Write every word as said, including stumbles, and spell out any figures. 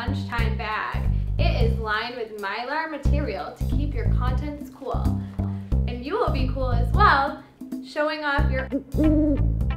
lunchtime bag. It is lined with Mylar material to keep your contents cool. And you will be cool as well, showing off your